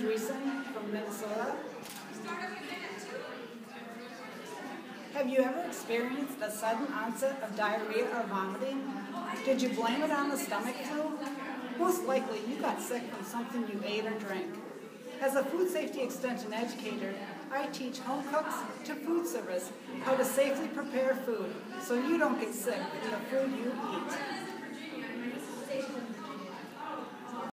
Dreesen from Minnesota. Have you ever experienced a sudden onset of diarrhea or vomiting? Did you blame it on the stomach flu? Most likely you got sick from something you ate or drank. As a food safety extension educator, I teach home cooks to food service how to safely prepare food so you don't get sick from the food you eat.